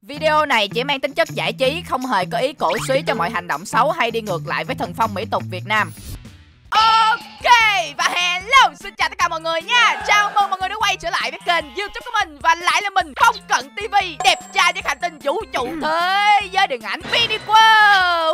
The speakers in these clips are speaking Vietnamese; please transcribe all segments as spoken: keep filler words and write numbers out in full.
Video này chỉ mang tính chất giải trí, không hề có ý cổ suý cho mọi hành động xấu hay đi ngược lại với thần phong mỹ tục Việt Nam. Ok, và hello, xin chào tất cả mọi người nha. Chào mừng mọi người đã quay trở lại với kênh YouTube của mình. Và lại là mình, Không Cận ti vi, đẹp trai với hành tinh vũ trụ thế giới điện ảnh Mini World.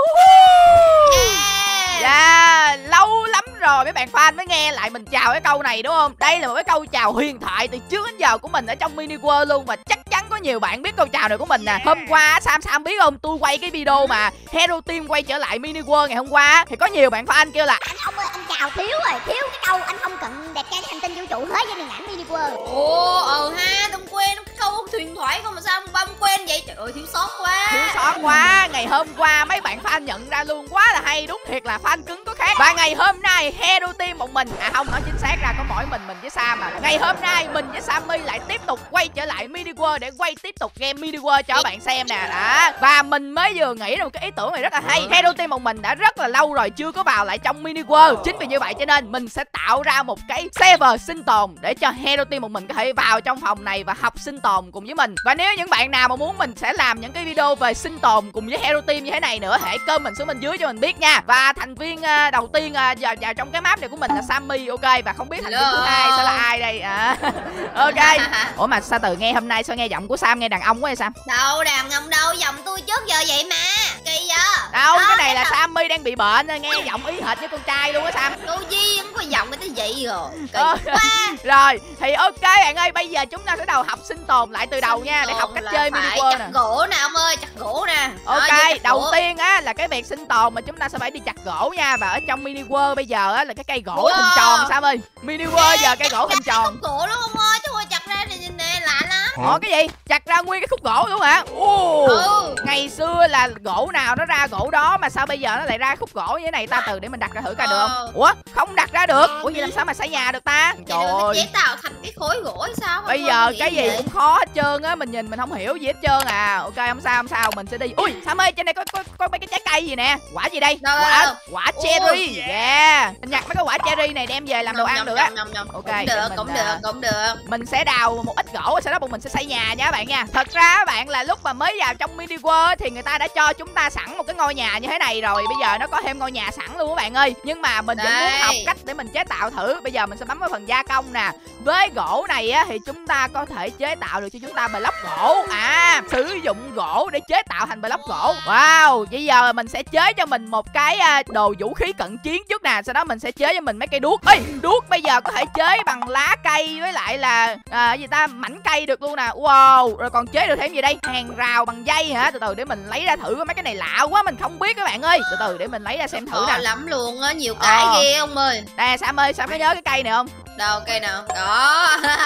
Yeah, lâu lắm rồi mấy bạn fan mới nghe lại mình chào cái câu này đúng không? Đây là một cái câu chào huyền thoại từ trước đến giờ của mình ở trong Mini World luôn. Và chắc chắn có nhiều bạn biết câu chào này của mình nè. Hôm qua Sam Sam biết không, tôi quay cái video mà Hero Team quay trở lại Mini World ngày hôm qua, thì có nhiều bạn fan kêu là anh ông ơi, anh chào thiếu rồi, thiếu cái câu anh không cận đẹp trai hành tinh vũ trụ thế giới điện ảnh Mini World. Ồ, ờ ha, tôi quên cái câu huyền thoại không mà sao bông quên vậy? Trời ơi, thiếu sót quá. Thiếu sót quá. Ngày hôm qua mấy bạn fan nhận ra luôn, quá là hay, đúng thiệt là fan cứng có khác. Và ngày hôm nay Hero Team một mình, à không, nói chính xác ra có mỗi mình mình với Sam à. Ngày hôm nay mình với Sammy lại tiếp tục quay trở lại Mini World để quay tiếp tục game Mini World cho các bạn xem nè. Đó. Và mình mới vừa nghĩ ra một cái ý tưởng này rất là hay. Hero Team một mình đã rất là lâu rồi chưa có vào lại trong Mini World. Chính vì như vậy cho nên mình sẽ tạo ra một cái server sinh tồn để cho Hero Team một mình có thể vào trong phòng này và học sinh tồn cùng với mình. Và nếu những bạn nào mà muốn mình sẽ làm những cái video về sinh tồn cùng với Hero Team như thế này nữa, hãy comment xuống bên dưới cho mình biết nha. Và thành viên uh, đầu tiên uh, vào, vào trong cái map này của mình là Sammy, ok. Và không biết thành viên thứ hai sẽ là ai đây à. Ok. Ủa mà sao từ nghe hôm nay sao nghe giọng của Sam nghe đàn ông quá vậy Sam? Đâu đàn ông đâu, giọng tôi trước giờ vậy mà. Kỳ vậy? Đâu, cái này là Sammy đang bị bệnh, nghe giọng ý hệt với con trai luôn á Sam. Đâu chi không có giọng cái vậy rồi. Kỳ ờ. quá. Rồi, thì ok bạn ơi, bây giờ chúng ta sẽ đầu học sinh tồn lại từ đầu sinh nha, để học cách chơi Mini World World nè. Chặt gỗ nè ông ơi, chặt gỗ nè. Ok, đó, đầu gỗ. tiên á là cái việc sinh tồn mà chúng ta sẽ phải đi chặt gỗ nha. Và ở trong Mini World bây giờ á là cái cây gỗ Wow. hình tròn Sam ơi. Mini World giờ cây gỗ hình tròn. Khúc gỗ luôn ông ơi, chứ ơi chặt ra này nè, lạ lắm. Ủa cái gì? Chặt ra nguyên cái khúc gỗ luôn hả? Ồ, ừ. Ngày xưa là gỗ nào nó ra gỗ đó, mà sao bây giờ nó lại ra khúc gỗ như thế này ta? Từ để mình đặt ra thử coi được không? Ủa không đặt ra được. Ủa vậy làm sao mà xây nhà được ta? Trời ơi, chế tạo thành cái khối gỗ hay sao? Bây giờ cái gì cũng khó hết trơn á, mình nhìn mình không hiểu gì hết trơn à. Ok không sao không sao, mình sẽ đi. Ui Sam ơi, trên đây có có có mấy cái trái cây gì nè. Quả gì đây? Đâu, quả đâu. quả cherry. Yeah. Mình nhặt mấy cái quả cherry này đem về làm đồ ăn được á. Ok, cũng được, cũng được, cũng được. Mình sẽ đào một ít gỗ, sau đó bọn mình sẽ xây nhà nha các bạn nha. Thật ra các bạn là lúc mà mới vào trong Mini World thì người ta đã cho chúng ta sẵn một cái ngôi nhà như thế này rồi. Bây giờ nó có thêm ngôi nhà sẵn luôn các bạn ơi. Nhưng mà mình vẫn muốn học cách để mình chế tạo thử. Bây giờ mình sẽ bấm vào phần gia công nè. Với gỗ này á thì chúng ta có thể chế tạo được cho chúng ta block gỗ. À, sử dụng gỗ để chế tạo thành block gỗ. Wow, bây giờ mình sẽ chế cho mình một cái đồ vũ khí cận chiến trước nè. Sau đó mình sẽ chế cho mình mấy cây đuốc. Ê, đuốc bây giờ có thể chế bằng lá cây với lại là à, gì ta, mảnh cây được luôn nè. Wow, rồi còn chế được thêm gì đây? Hàng rào bằng dây hả? Từ từ để mình lấy ra thử, mấy cái này lạ quá mình không biết các bạn ơi. Từ từ để mình lấy ra xem thử nè. Lắm luôn á, nhiều cái ờ. ghê ông ơi. Nè Sam ơi, Sam có nhớ cái cây này không? Đâu cây nào? Đó.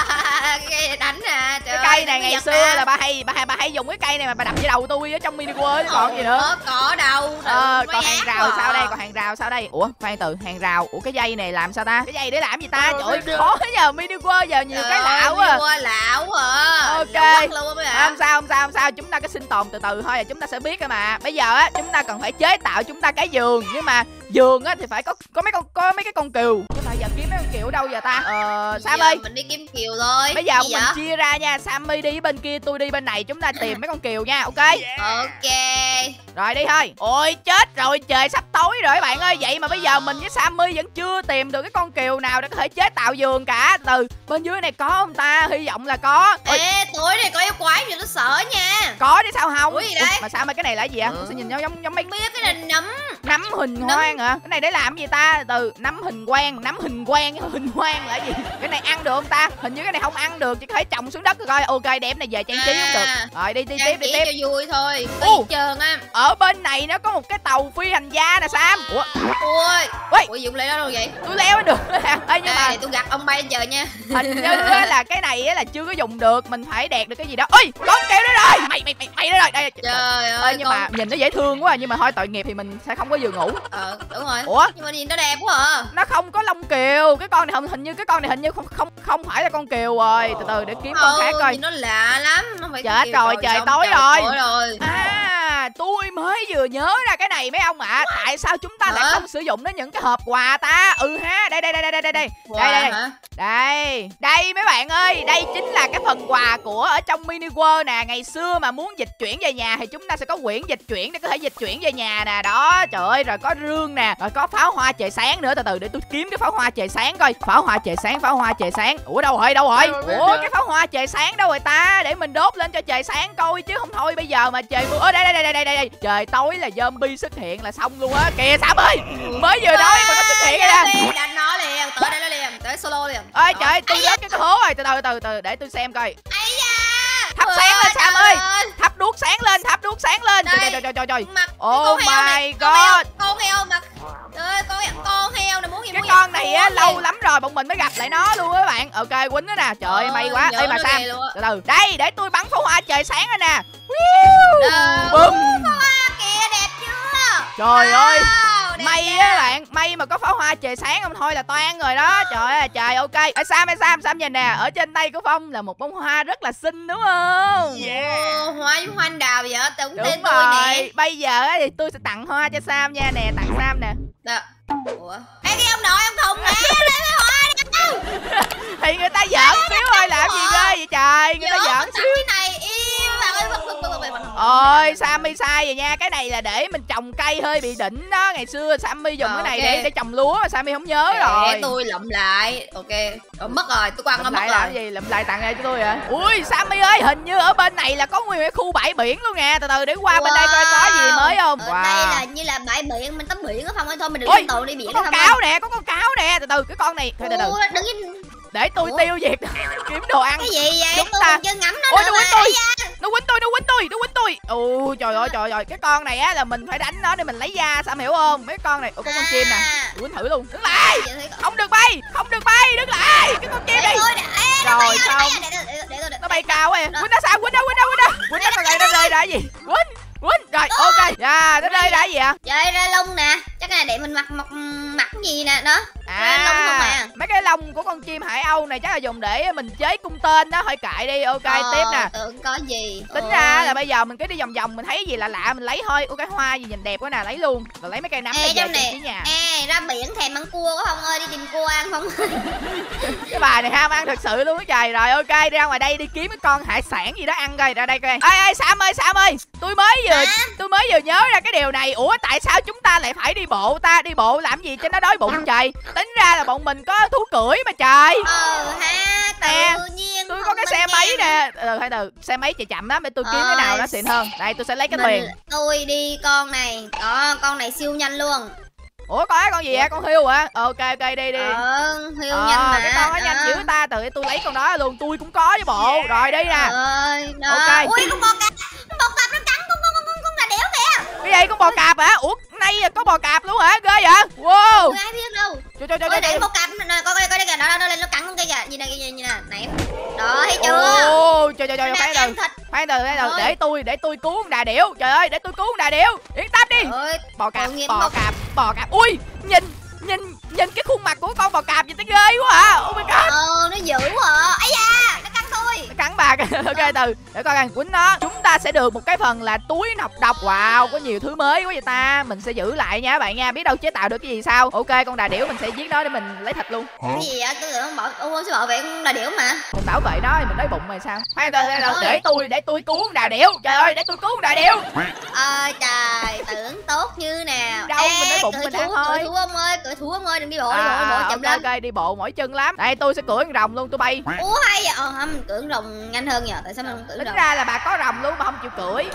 Cây này đánh nè. Trời cái cây này ngày xưa à. là bà hay bà hay bà hay dùng cái cây này mà bà đập vào đầu tôi ở trong Mini World chứ còn gì nữa. Có đâu. Ờ, còn hàng rào sao đây? Còn hàng rào sao đây? Ủa, khoan từ, hàng rào. Ủa cái dây này làm sao ta? Cái dây để làm gì ta? Trời ơi, khó nhờ Mini World giờ nhiều cái lạ quá. Mini World lạ quá à. Ok. Không sao không sao không sao, chúng ta cứ sinh tồn từ từ thôi là chúng ta sẽ biết cơ mà. Bây giờ á chúng ta cần phải chế tạo chúng ta cái giường, nhưng mà giường á thì phải có có mấy con có mấy cái con cừu. Nhưng mà giờ kiếm mấy con cừu ở đâu giờ ta? Ờ Sam ơi, mình đi kiếm cừu thôi. Bây giờ mình chia ra nha, Sammy đi bên kia, tôi đi bên này, chúng ta tìm mấy con cừu nha, ok? Ok. Rồi đi thôi. Ôi chết rồi, trời sắp tối rồi các bạn ơi. Vậy mà bây giờ mình với Sammy vẫn chưa tìm được cái con cừu nào để có thể chế tạo giường cả. Từ bên dưới này có không ta? Hy vọng là có. Ôi. Ê, tối này có yêu quái gì nó sợ nha. Có chứ sao không? Ủa gì đấy? Ủa, mà sao mà cái này là gì vậy? Ừ. Sao nhìn giống giống giống mấy biết cái này nấm. Nấm hình nấm. Hoang hả? Cái này để làm gì ta? Từ nấm hình quang, nấm hình quang, hình hoang là gì? Cái này ăn được không ta? Hình như cái này không ăn được, chỉ có thể trồng xuống đất rồi coi. Ok, đem này về trang trí không được. Rồi đi đi tiếp đi tiếp. Cho vui thôi. Có trơn á. Ở bên này nó có một cái tàu phi hành gia nè Sam. Ủa? Ui. Ui. Ủa Dũng lấy đó đâu vậy? Tôi leo được. Ê, nhưng mà để tôi gặt ông bay chờ nha. Hình như là cái này là chưa có dùng được, mình phải đạt được cái gì đó. Ôi, con kêu đó rồi. Mày mày mày mày đó rồi. Đây. Trời ơi. Ê, nhưng con... mà nhìn nó dễ thương quá, nhưng mà thôi tội nghiệp thì mình sẽ không có giường ngủ. Ờ đúng rồi. Ủa? Nhưng mà nhìn nó đẹp quá à. Nó không có lông cừu. Cái con này hình, hình như cái con này hình như không không không phải là con cừu rồi. Từ từ để kiếm con ừ, khác coi. Nó lạ lắm. Nó phải chết rồi, trời tối rồi. tối rồi. À, tôi mới vừa nhớ ra cái này mấy ông ạ. À. Tại sao chúng ta lại không sử dụng đến những cái hộp quà ta? Ừ ha, đây đây đây đây đây đây đây đây đây đây đây mấy bạn ơi, đây chính là cái phần quà của ở trong mini world nè. Ngày xưa mà muốn dịch chuyển về nhà thì chúng ta sẽ có quyển dịch chuyển để có thể dịch chuyển về nhà nè. Đó, trời ơi, rồi có rương nè, rồi có pháo hoa trời sáng nữa. Từ từ để tôi kiếm cái pháo hoa trời sáng coi. Pháo hoa trời sáng, pháo hoa trời sáng. Ủa đâu rồi, đâu rồi? Ủa cái pháo hoa trời sáng đâu rồi ta? Để mình đốt lên cho trời sáng coi chứ không thôi bây giờ mà trời mưa. Ơ đây đây đây đây đây đây. Trời tối là zombie xuất hiện là xong luôn á. Kìa Sam ơi, mới vừa nói mà nó xuất hiện rồi nè. Đánh nó liền, tới đây nó liền, tới solo liền. Ơi trời, tôi rớt cái hố rồi. Từ từ từ từ để tôi xem coi. Ây da. Thắp sáng lên Sam ơi. Thắp đuốc sáng lên, thắp đuốc sáng lên. Trời trời trời trời trời. Oh my god. Con heo mặt. Ơi con con heo này muốn gì cái muốn con này á lâu lắm rồi bọn mình mới gặp lại nó luôn á các bạn. Ok quýnh nó nè. Trời ơi may quá. Ê mà Sam từ từ đây để tôi bắn pháo hoa trời sáng rồi nè. Bum. Pháo hoa kìa đẹp chưa? Trời ơi may á bạn, may mà có pháo hoa trời sáng không thôi là toan rồi đó. Trời ơi trời. Ok. Ê Sam ơi Sam, Sam nhìn nè, ở trên tay của Phong là một bông hoa rất là xinh đúng không? Yeah. Hoa với hoa anh đào vậy hả? Tưởng đúng tên rồi. tôi nè. Bây giờ thì tôi sẽ tặng hoa cho Sam nha. Nè tặng Sam nè. Đó. Ủa? Ê cái ông nội ông thùng nè, lấy cái hoa đi đâu? Thì người ta giỡn xíu ơi, làm gì ghê vậy trời. Người ta giỡn xíu. Cái này yêu bạn ơi. Ôi Sammy sai rồi nha. Cái này là để mình trồng cây hơi bị đỉnh đó. Ngày xưa Sammy dùng cái này để để trồng lúa mà Sammy không nhớ rồi. Để tôi lụm lại. Ok. Rồi mất rồi, tôi quăng nó mất lại rồi. Làm gì? Lụm lại tặng lại cho tôi hả? Ui Sammy ơi, hình như ở bên này là có nguyên cái khu bãi biển luôn nè. Từ từ để qua wow. bên đây coi có gì mới không. Ở wow. đây là như là bãi biển, mình tắm biển á Phong ơi, thôi mình đừng lên tàu đi biển. Có con cáo nè, có con cáo nè. Từ từ cái con này thôi từ từ. Đừng in... để tôi Ủa? tiêu diệt kiếm đồ ăn. Cái gì vậy? Chúng tôi ta chưa ngắm nó. Ôi nó quýnh tôi. Da. Nó quýnh tôi, nó quýnh tôi, nó quýnh tôi. Ồ trời ơi trời ơi, cái con này á là mình phải đánh nó để mình lấy da, Sam hiểu không? Mấy con này, ủa có con à. chim nè. Quýnh thử luôn. Đứng lại. Không được bay, không được bay, đứng lại. Cái con chim này. Rồi xong. Nó bay cao quá. Quýnh nó sao? Quýnh nó, quýnh nó, quýnh nó. Quýnh nó còn lại nó rơi ra cái gì? Quýnh. Quýnh. Rồi ok. Dạ, nó rơi ra cái gì ạ? Rơi ra lông nè. Chắc là để mình mặc mặc mặc cái gì nè, đó. À, lông không à. Mấy cái lông của con chim hải âu này chắc là dùng để mình chế cung tên đó, hơi cại đi. Ok ờ, tiếp nè. Tưởng có gì. Tính Ôi. ra là bây giờ mình cứ đi vòng vòng, mình thấy gì là lạ mình lấy thôi. Ô cái hoa gì nhìn đẹp quá nè, lấy luôn. Rồi lấy mấy cây nấm về trên nhà. Ê ra biển thèm ăn cua quá Phong ơi, đi tìm cua ăn Phong ơi. Cái bài này ham ăn thật sự luôn á trời. Rồi ok đi ra ngoài đây đi kiếm cái con hải sản gì đó ăn coi. Ra đây coi. Ê ê Sam ơi Sam ơi, tôi mới vừa à? tôi mới vừa nhớ ra cái điều này. Ủa tại sao chúng ta lại phải đi bộ ta? Đi bộ làm gì cho nó đói bụng trời? Tính ra là bọn mình có thú cưỡi mà trời. Ờ ha, tự nè, nhiên tôi có cái xe máy nè. Ừ, hay từ xe máy chạy chậm lắm, để tôi kiếm ờ, cái nào nó xịn hơn. Đây tôi sẽ lấy cái mình, thuyền. Tôi đi con này. Đó, con này siêu nhanh luôn. Ủa có cái con gì vậy? Con hiêu hả? Ok ok đi đi. Ờ, hiêu ờ, nhanh mà. Cái con nó nhanh dữ ta, từ tôi lấy con đó luôn, tôi cũng có với bộ. Yeah. Rồi đi nè. Ơi, ok. Ui con bò cạp, con bò cạp nó cắn con con con con là đéo kìa. Cái gì con bò cạp hả? Ủa nay có bò cạp luôn hả? Ghê vậy? Wow. Ai biết đâu. Trời trời trời. Ôi đây bò cạp nè, coi coi coi đây kìa, đó nó lên nó cắn con kia kìa. Nhìn này nhìn nè, nãy. Đó thấy chưa? Ồ, trời trời trời, khoan từ. Khoan từ, khoan từ, để tôi để tôi cứu con đà điểu. Trời ơi, để tôi cứu con đà điểu. Yên tâm đi. Ôi, bò cạp, bò cạp, bò cạp. Ui, nhìn nhìn nhìn cái khuôn mặt của con bò cạp gì tới ghê quá à. Oh my god. Ờ nó dữ quá. Ấy da, nó cắn tôi. Nó cắn bà. Ok từ để coi càng quýnh nó. Chúng ta sẽ được một cái phần là túi nọc độc. Wow, có nhiều thứ mới quá vậy ta. Mình sẽ giữ lại nha các bạn nha. Biết đâu chế tạo được cái gì sao. Ok con đà điểu mình sẽ giết nó để mình lấy thịt luôn. Cái gì vậy? Tôi tưởng bảo ô sẽ bảo vệ con đà điểu mà. Mình bảo vệ nó thì mình đói bụng rồi sao? Khoan từ để tôi để tôi cứu con đà điểu. Trời ơi, để tôi cứu con đà điểu. Ờ trời, tưởng tốt như nào. Đâu mình đói bụng mình ăn thôi. Cởi thú ông ơi, cởi thú ông ơi, đừng đi bộ, đi à, bộ, đi bộ chậm okay, lên. Ok, đi bộ mỏi chân lắm. Đây tôi sẽ cưỡi con rồng luôn, tôi bay. Ủa hay vậy? Ờ không, mình cưỡi con rồng nhanh hơn nhờ. Tại sao mình không cưỡi rồng? Tính rồng? ra là bà có rồng luôn mà không chịu cưỡi.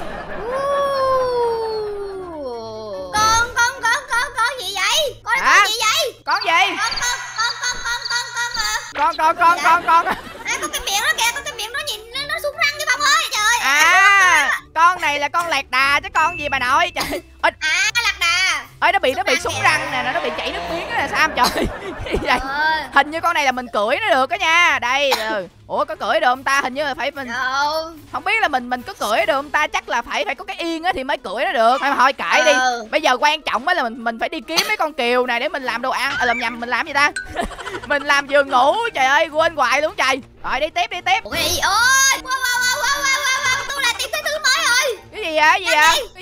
Con con con con con gì vậy? Con à, con gì vậy? Con gì? Con con con con con con con mà. Con con con con con. À con cái miệng nó kìa, con cái miệng nó nhìn nó, nó sung răng cái Phong ơi. Trời ơi. À, con này là con lạc đà chứ con gì bà nội. Trời. À lạc đà. Ơi nó bị nó bị súng răng nè, nó bị chảy nước miếng nè Sam trời. Vậy? Hình như con này là mình cưỡi nó được đó nha. Đây. Ừ. Ủa có cưỡi được không ta? Hình như là phải mình đâu. Không biết là mình mình có cưỡi được không ta? Chắc là phải phải có cái yên á thì mới cưỡi nó được. Thôi thôi kệ đi. Ừ. Bây giờ quan trọng á là mình mình phải đi kiếm mấy con kiều này để mình làm đồ ăn. À, làm nhầm mình làm gì ta? Mình làm giường ngủ. Trời ơi quên hoài luôn trời. Rồi đi tiếp đi tiếp. Ủa cái gì? Ôi wow wow wow wow wow wow, tôi lại tìm thấy thứ mới rồi. Cái gì vậy? Cái gì vậy? Cái gì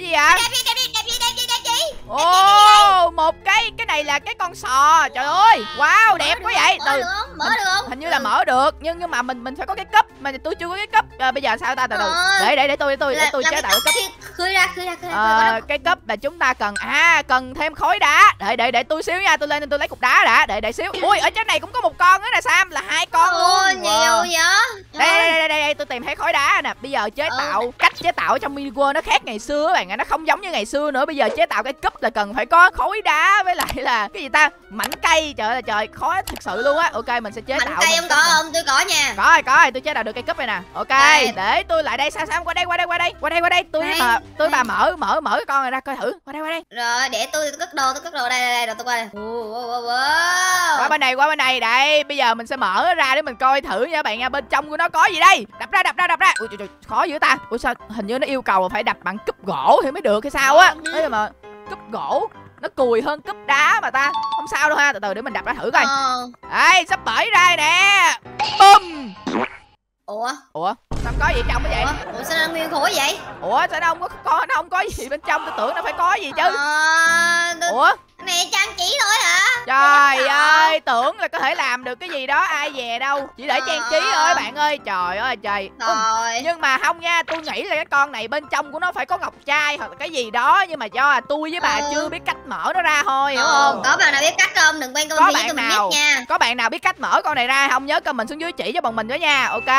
gì vậy? Đẹp gì, đẹp gì, đẹp gì, đẹp gì, đẹp gì? Ồ, một cái cái này là cái con sò. Trời ơi, wow, đẹp quá vậy. Mở được không? Mở được không? Hình như là mở được, nhưng nhưng mà mình mình phải có cái cấp mà tôi chưa có cái cấp. À, bây giờ sao ta? Từ từ. Để để để tôi để tôi để tôi chế tạo cái cấp. Khơi ra, khơi ra, khơi ra. À, cái cấp là chúng ta cần à cần thêm khối đá. Để để để tôi xíu nha, tôi lên tôi lấy cục đá đã. Để để xíu. Ui, ở trên này cũng có một con nữa nè Sam, là hai con luôn. Ôi, nhiều Wow. vậy. Đây đây, đây đây đây tôi tìm thấy khối đá nè. Bây giờ chế tạo ừ. cách chế tạo trong mini world nó khác ngày xưa các bạn ạ, nó không giống như ngày xưa nữa. Bây giờ chế tạo cái cúp là cần phải có khối đá với lại là cái gì ta, mảnh cây. Trời ơi trời, khó thật sự luôn á. Ok, mình sẽ chế mảnh tạo cây không có không? Tôi có nha. Có rồi, có rồi, tôi chế tạo được cây cúp này nè. Ok, đây. Để tôi lại đây. Sao sao qua đây qua đây qua đây qua đây qua đây tôi đây, mà tôi đây. Bà mở mở mở cái con này ra coi thử. Qua đây qua đây. Rồi để tôi, tôi cất đồ, tôi cất đồ đây đây đây, rồi tôi qua đây. Wow, wow, wow. Qua bên này qua bên này. Đây, bây giờ mình sẽ mở nó ra để mình coi thử nha bạn nha. Bên trong của nó có gì đây? Đập ra đập ra đập ra. Ui trời, trời khó dữ ta. Ủa sao hình như nó yêu cầu phải đập bằng cúp gỗ thì mới được hay sao á? Thế mà cúp gỗ nó cùi hơn cúp đá mà ta. Không sao đâu ha, từ từ để mình đập ra thử coi. Ờ. Đây, sắp bể ra nè. Bum. Ủa? Ủa? Sao có gì trong cái vậy? Ủa, Ủa sao nó nguyên khối vậy? Ủa sao nó không có, có nó không có gì bên trong, tôi tưởng nó phải có gì chứ. Ờ, tôi... Ủa? Cái này trang trí thôi hả? Trời ơi, tưởng là có thể làm được cái gì đó, ai về đâu. Chỉ để trang trí thôi bạn ơi. Trời ơi trời. Rồi. Nhưng mà không nha, tôi nghĩ là cái con này bên trong của nó phải có ngọc trai hoặc là cái gì đó, nhưng mà do là tôi với bà ừ. chưa biết cách mở nó ra thôi, hiểu ừ. không? Có bạn nào biết cách không? Đừng quen con với tôi mình biết nha. Có bạn nào biết cách mở con này ra không? Nhớ comment xuống dưới chỉ cho bọn mình với nha. Ok.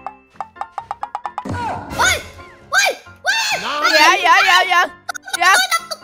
Ui, ui, ui. Dạ dạ dạ dạ. Dạ.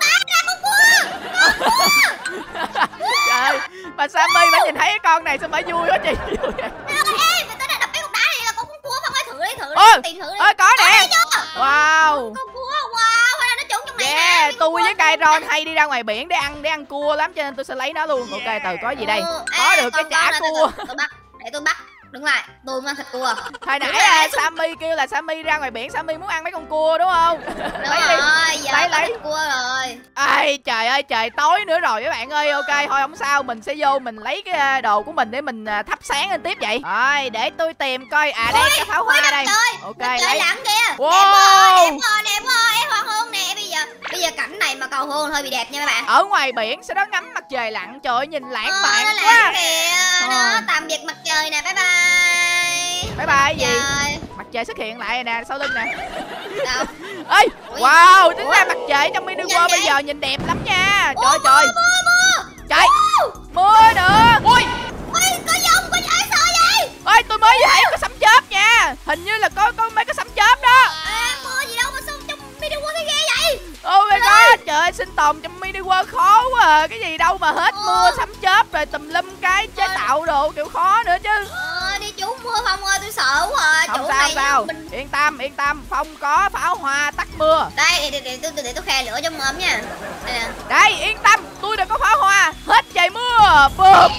Trời, mà Sammy bà nhìn thấy cái con này sao bà vui quá chị. Ê, người ta đã đập cái cục đá này là con cua không? Ai thử đi, thử đi, Ôi, tìm thử đi. Ôi có nè. Wow. Con cua, wow, hay là nó trốn trong này nè. Yeah, tôi với Kairon hay đi ra ngoài biển để ăn để ăn cua lắm cho nên tôi sẽ lấy nó luôn. Ok, từ có gì đây? Có được cái chả cua. Tôi bắt, để tôi bắt. Đứng lại, tôi muốn ăn thịt cua. Hồi nãy là Sammy kêu là Sammy ra ngoài biển, Sammy muốn ăn mấy con cua đúng không? Đúng lấy rồi, đi. Giờ lấy lấy cua rồi. Ai trời ơi trời, tối nữa rồi các bạn ơi. Ok thôi không sao, mình sẽ vô mình lấy cái đồ của mình để mình thắp sáng lên tiếp vậy. Rồi để tôi tìm coi. À đây cái pháo hoa đây. Ok lấy. Lặn kìa. Wow. Đẹp rồi, đẹp rồi, em hoàng hôn nè. Bây giờ bây giờ cảnh này mà cầu hôn hơi bị đẹp nha các bạn. Ở ngoài biển sau đó ngắm mặt trời lặn, trời ơi nhìn lãng ờ, mạn nó quá. Kìa. Đó, tạm biệt mặt trời nè, bye bye. Bye bye gì? Trời. Mặt trời xuất hiện lại nè, sau lưng nè. Đâu? Ê, wow, tính ra mặt trời trong mini world bây giờ nhìn đẹp lắm nha. Trời ơi trời. Mưa, mưa. Trời. Mưa nữa. Ui. Ui, có dông, có dễ sợ vậy? Ôi, tôi mới thấy có sấm chớp nha. Hình như là có có mấy cái sấm chớp đó. À, mưa gì đâu mà sao trong mini world thấy ghê vậy? Oh my god, trời ơi, sinh tồn trong mini world khó quá à. Cái gì đâu mà hết mưa sấm chớp rồi tùm lum cái chế tạo đồ kiểu khó nữa chứ. Ờ, đi chú mưa Phong ơi, tôi sợ quá à. Không Chủ sao này sao mình... Yên tâm yên tâm, Phong có pháo hoa tắt mưa. Đây để, để, để, để, để tôi khe lửa trong mồm nha. Đây nè. Đây yên tâm, tôi đã có pháo hoa. Hết trời mưa. Bùm.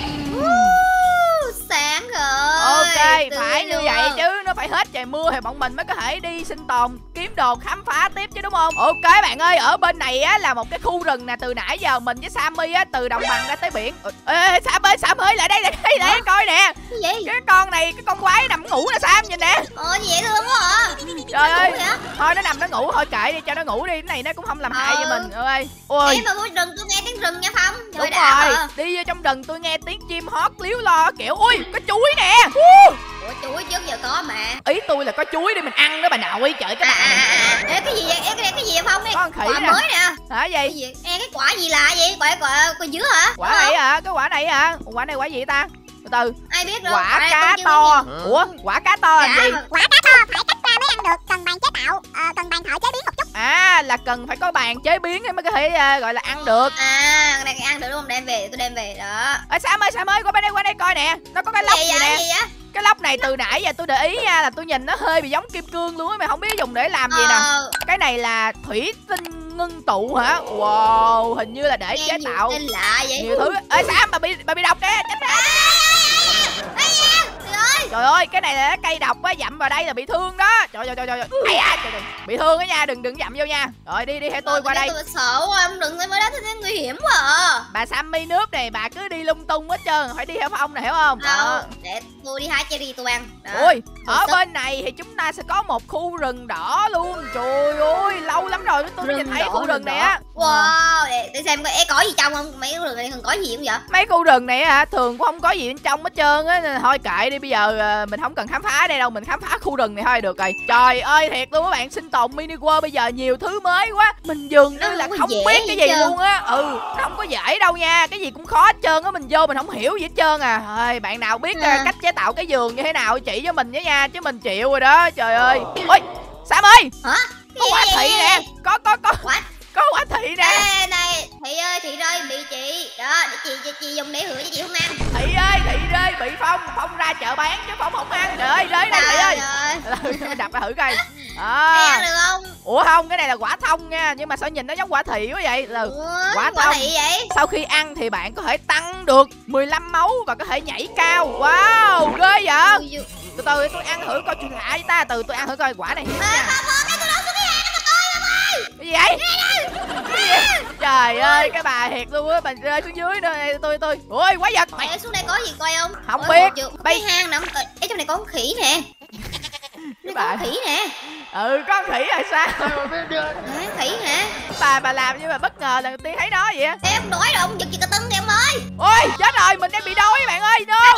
Sáng rồi. Ok, phải như vậy chứ. Nó phải hết trời mưa thì bọn mình mới có thể đi sinh tồn, kiếm đồ, khám phá tiếp chứ đúng không? Ok bạn ơi, ở bên này á là một cái khu rừng nè. Từ nãy giờ mình với Sammy á từ đồng bằng ra tới biển. Ê, ê Sam ơi, Sam ơi, lại đây, lại đây, lại đây coi nè. Cái gì? Cái con này, cái con quái nằm ngủ nè Sam, nhìn nè. Ồ, gì vậy thương quá à. Trời ơi, thôi nó nằm nó ngủ thôi, kệ đi cho nó ngủ đi. Cái này nó cũng không làm hại gì mình. Ơi. Ôi. Em mà vô rừng tôi nghe tiếng rừng nha Phong. Đúng rồi, đi vô trong rừng tôi nghe tiếng chim hót líu lo kiểu. Ui, có chuối nè. Ủa chuối trước giờ có mà. Ý tôi là có chuối để mình ăn đó bà nội. Trời cái à, bà này. À, à. Ê, cái gì vậy? Ê, cái này cái gì vậy Phong? Con khỉ quả nè. Mới nè. Hả gì? Cái gì? Ê, cái quả gì lạ vậy? Quả quả quả dứa hả? Quả này hả? Cái quả này hả? Quả này quả gì ta? Từ từ. Ai biết đâu. Quả cá to. Ủa, quả cá to là gì? Quả cá to phải cắt ra mới ăn được, cần bàn chế tạo, ờ, cần bàn thợ chế biến một chút. À, là cần phải có bàn chế biến mới có thể uh, gọi là ăn được. À, cái này ăn được đúng không? Đem về, tôi đem về đó. Ê Sam ơi, Sam ơi, qua bên đây, qua đây coi nè. Nó có cái lốc gì, gì nè. Gì vậy? Cái lốc này từ nãy giờ tôi để ý nha, là tôi nhìn nó hơi bị giống kim cương luôn á, mà không biết dùng để làm gì nè. Ờ... Cái này là thủy tinh ngưng tụ hả? Wow, hình như là để nghe chế tạo tên lạ vậy. nhiều thứ. Ê Sam, bà bị bà bị độc nè, tránh ra. Trời ơi, cái này là cây độc á, dặm vào đây là bị thương đó. Trời trời trời trời. Ai à, trời, trời. Bị thương á nha, đừng đừng dặm vô nha. Rồi đi đi theo tôi. Ờ, qua đây. Tôi sợ quá, em đừng tới mới đó thấy nguy hiểm quá à. Bà Sammy nước này, bà cứ đi lung tung hết trơn, phải đi theo Phong này hiểu không? Đó. Để tôi đi hái cherry tôi ăn. Đó. Ui, ở bên này thì chúng ta sẽ có một khu rừng đỏ luôn. Trời ơi, lâu lắm rồi giờ tôi mới nhìn thấy khu rừng này á. Wow, để, để xem có có gì trong không? Mấy khu rừng này thường có gì không vậy? Mấy khu rừng này hả, thường cũng không có gì bên trong hết trơn á, nên thôi kệ đi, bây giờ mình không cần khám phá đây đâu, mình khám phá khu rừng này thôi được rồi. Trời ơi thiệt luôn các bạn, sinh tồn mini world bây giờ nhiều thứ mới quá, mình dường như là không biết cái gì luôn á. Ừ, không có dễ đâu nha, cái gì cũng khó hết trơn á, mình vô mình không hiểu gì hết trơn à. Ơi, bạn nào biết à. cách chế tạo cái giường như thế nào chỉ cho mình với nha, chứ mình chịu rồi đó. Trời ơi. Ôi, Sam ơi. Hả? Có quả thị nè, có có có. What? Có quả thị nè. Ê, này, thị ơi, thị rơi bị chị. Đó, để chị chị, chị dùng để hửi cho chị không ăn. Thị ơi, thị rơi bị Phong, Phong ra chợ bán chứ Phong không ăn. Trời ơi, rơi đây thị ơi. Đập ra thử coi. À. Ê, ăn được không? Ủa không, cái này là quả thông nha, nhưng mà sao nhìn nó giống quả thị quá vậy? Là Ủa, quả quả thông. thị vậy? Sau khi ăn thì bạn có thể tăng được mười lăm máu và có thể nhảy cao. Wow, ghê vậy. Ui, ui. Từ từ tôi ăn thử coi chuyện lạ với ta, từ tôi ăn thử coi quả này hiếm nha. Cái gì vậy? Cái gì vậy? Trời ơi, cái bà thiệt luôn á, bà rơi xuống dưới nữa. Tôi tôi. Ôi, quái vật. Mày xuống đây có gì coi không? Không biết. Cái hang nằm ở trong này có con khỉ nè. Đây có con khỉ nè. Ừ, con khỉ rồi sao? Hả, khỉ hả? Bà bà làm như mà bất ngờ lần đầu tiên thấy nó vậy á. Em đói rồi, ông giật chị cà tưng đi ông ơi. Ôi, chết rồi, mình đang bị đói bạn ơi. No.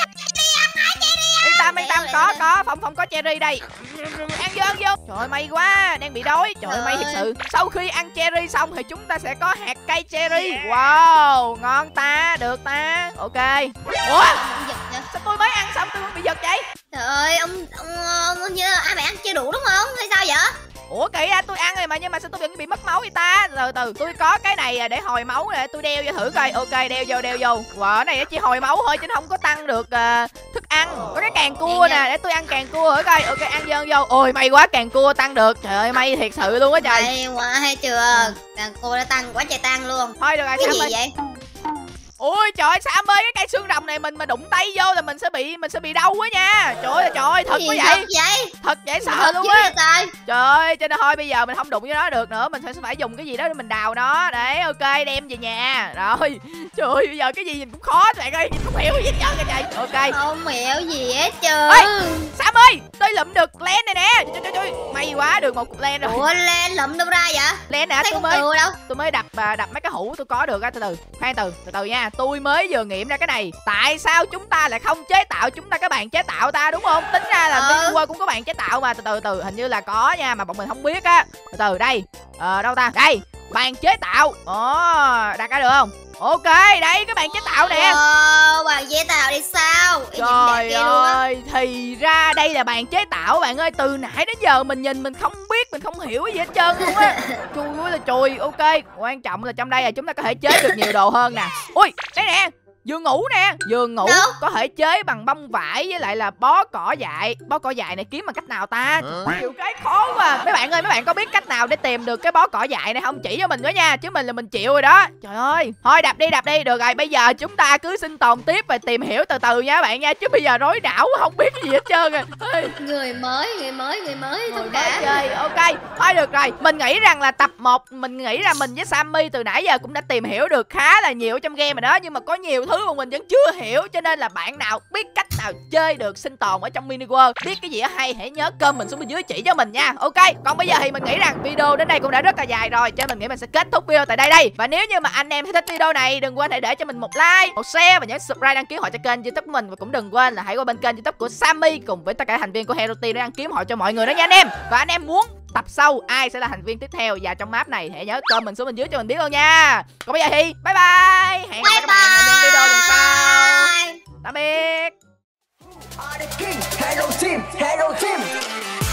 Yên tâm, yên tâm, có có Phong Phong có cherry đây. Ăn vô, ăn vô. Trời ơi, may quá, đang bị đói. Trời ơi, may thiệt sự. Sau khi ăn cherry xong thì chúng ta sẽ có hạt cây cherry. Wow, ngon ta, được ta. Ok. Ủa, sao tôi mới ăn xong tôi bị giật vậy? Trời ơi, ông ông, ông như ai bạn ăn chưa đủ đúng không? Hay sao vậy? Ủa kỹ ra tôi ăn rồi mà, nhưng mà sao tôi vẫn bị mất máu vậy ta? Từ từ, tôi có cái này để hồi máu nè, tôi đeo vô thử coi. Ok, đeo vô, đeo vô. Wow, cái này chỉ hồi máu thôi chứ không có tăng được uh, thức ăn. Có cái càng cua nè, để tôi ăn càng cua thử coi. Ok, ăn vô, ăn vô. Ôi may quá, càng cua tăng được. Trời ơi, may thiệt sự luôn á trời. May quá hay chưa? Càng cua đã tăng quá trời tăng luôn. Thôi được rồi, cái Sam gì ơi. vậy? Ôi trời ơi, Sam ơi, cái cây xương rồng này mình mà đụng tay vô là mình sẽ bị mình sẽ bị đau quá nha. Trời ơi, trời ơi, thật quá vậy. vậy? Thật dễ sợ luôn á. Trời. Trời ơi, cho nên thôi bây giờ mình không đụng với nó được nữa, mình sẽ phải dùng cái gì đó để mình đào nó. Đấy, ok, đem về nhà. Rồi. Trời ơi, bây giờ cái gì nhìn cũng khó các bạn ơi, nhìn không hiểu gì hết trơn trời. Ok. Không hiểu gì hết trơn. Ê, Sam ơi, tôi lụm được len này nè. Trời trời trời, may quá, được một cục len rồi. Ủa, len lụm đâu ra vậy? Len nè, tôi mới đâu. Tôi mới đập đập mấy cái hũ tôi có được á. Từ từ, khoan từ, từ từ nha. Tôi mới vừa nghiệm ra cái này. Tại sao chúng ta lại không chế tạo, chúng ta các bạn chế tạo ta đúng không? Tính ra là Mini World cũng có bạn chế tạo mà. Từ từ từ, hình như là có nha, mà bọn mình không biết á. Từ từ đây. Ờ đâu ta? Đây, bạn chế tạo. Ồ, đặt ra được không? Ok, đây các bạn chế tạo nè. Ồ, bạn chế tạo đi sao? Trời ơi, thì ra đây là bạn chế tạo bạn ơi. Từ nãy đến giờ mình nhìn mình không biết, mình không hiểu gì hết trơn luôn á. Chui ơi là chùi. Ok, quan trọng là trong đây là chúng ta có thể chế được nhiều đồ hơn nè. Ui, đây nè, giường ngủ nè. Giường ngủ đâu? Có thể chế bằng bông vải với lại là bó cỏ dại. Bó cỏ dại này kiếm bằng cách nào ta? Nhiều cái khó quá. Mấy bạn ơi, mấy bạn có biết cách nào để tìm được cái bó cỏ dại này không? Chỉ cho mình với nha, chứ mình là mình chịu rồi đó. Trời ơi. Thôi đập đi, đập đi. Được rồi, bây giờ chúng ta cứ sinh tồn tiếp và tìm hiểu từ từ nha các bạn nha, chứ bây giờ rối não không biết cái gì hết trơn à. Người mới, người mới, người mới người mới chơi. Ok. Thôi được rồi. Mình nghĩ rằng là tập một mình nghĩ là mình với Sammy từ nãy giờ cũng đã tìm hiểu được khá là nhiều trong game rồi đó, nhưng mà có nhiều thứ mà mình vẫn chưa hiểu, cho nên là bạn nào biết cách nào chơi được sinh tồn ở trong Mini World, biết cái gì hay hãy nhớ comment xuống bên dưới chỉ cho mình nha. Ok, còn bây giờ thì mình nghĩ rằng video đến đây cũng đã rất là dài rồi, cho nên mình nghĩ mình sẽ kết thúc video tại đây đây. Và nếu như mà anh em thích video này, đừng quên hãy để cho mình một like, một share và nhớ subscribe đăng ký họ cho kênh YouTube của mình, và cũng đừng quên là hãy qua bên kênh YouTube của Sammy cùng với tất cả thành viên của Hero Team để đăng ký họ cho mọi người đó nha anh em. Và anh em muốn tập sau ai sẽ là thành viên tiếp theo và trong map này hãy nhớ comment xuống bên dưới cho mình biết luôn nha. Còn bây giờ thì bye bye, hẹn gặp lại các bạn ở những video lần sau. Tạm biệt. Hello team, hello team.